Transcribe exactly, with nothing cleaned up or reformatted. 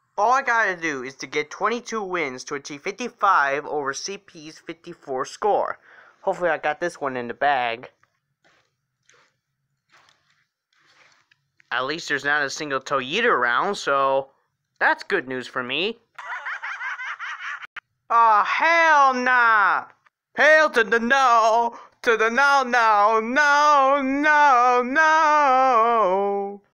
All I gotta do is to get twenty-two wins to achieve fifty-five over C P's fifty-four score. Hopefully I got this one in the bag. At least there's not a single Toyeeter around, so that's good news for me. Oh, hell nah! Hail to the no! To the no, no, no, no, no!